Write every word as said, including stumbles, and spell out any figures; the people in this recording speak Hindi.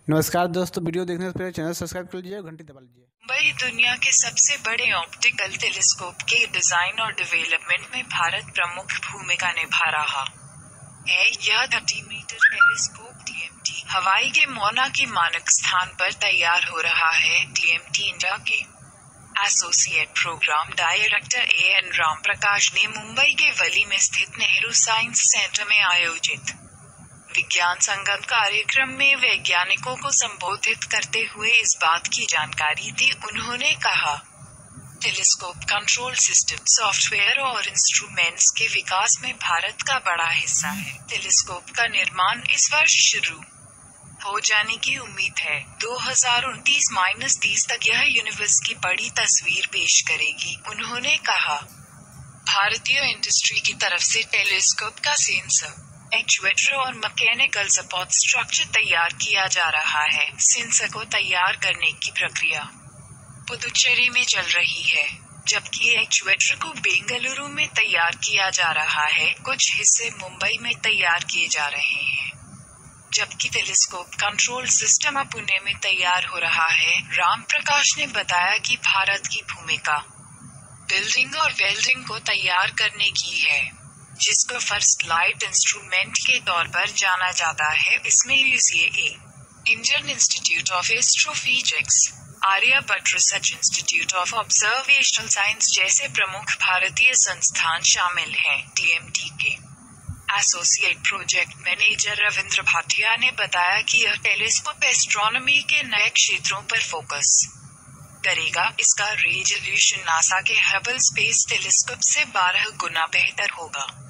नमस्कार दोस्तों, वीडियो देखने से पहले चैनल सब्सक्राइब कर लीजिए और घंटी दबा लीजिए। मुंबई दुनिया के सबसे बड़े ऑप्टिकल टेलीस्कोप के डिजाइन और डेवलपमेंट में भारत प्रमुख भूमिका निभा रहा है। यह तीस metre telescope T M T Hawaii के मोना के मानक स्थान पर तैयार हो रहा है। टी एम टी इंडिया के associate program director A N Ram Prakash ने मुंबई के वली में स्थित नेहरू साइंस सेंटर में आयोजित विज्ञान संगम कार्यक्रम में वैज्ञानिकों को संबोधित करते हुए इस बात की जानकारी दी। उन्होंने कहा, टेलीस्कोप कंट्रोल सिस्टम, सॉफ्टवेयर और इंस्ट्रूमेंट्स के विकास में भारत का बड़ा हिस्सा है। टेलीस्कोप का निर्माण इस वर्ष शुरू हो जाने की उम्मीद है। दो हज़ार उनतीस तीस तक यह यूनिवर्स की बड़ी तस्वीर पेश करेगी। उन्होंने कहा, भारतीय इंडस्ट्री की तरफ से टेलीस्कोप का सेंसर, एक्चुएटर और मैकेनिकल सपोर्ट स्ट्रक्चर तैयार किया जा रहा है। सेंसर को तैयार करने की प्रक्रिया पुदुचेरी में चल रही है, जबकि एक्चुएटर को बेंगलुरु में तैयार किया जा रहा है। कुछ हिस्से मुंबई में तैयार किए जा रहे हैं, जबकि टेलीस्कोप कंट्रोल सिस्टम पुणे में तैयार हो रहा है। राम प्रकाश ने बताया कि भारत की भूमिका बिल्डिंग और वेल्डिंग को तैयार करने की है, जिसको फर्स्ट लाइट इंस्ट्रूमेंट के तौर पर जाना जाता है। इसमें U C A, Indian Institute of Astrophysics, Aryabhatta research institute of observational science जैसे प्रमुख भारतीय संस्थान शामिल हैं। टी एम टी के associate project manager Ravindra Bhatia ने बताया कि यह टेलीस्कोप एस्ट्रोनॉमी के नए क्षेत्रों पर फोकस करेगा। इसका रेजोल्यूशन नासा के हबल स्पेस टेलीस्कोप से बारह गुना बेहतर होगा।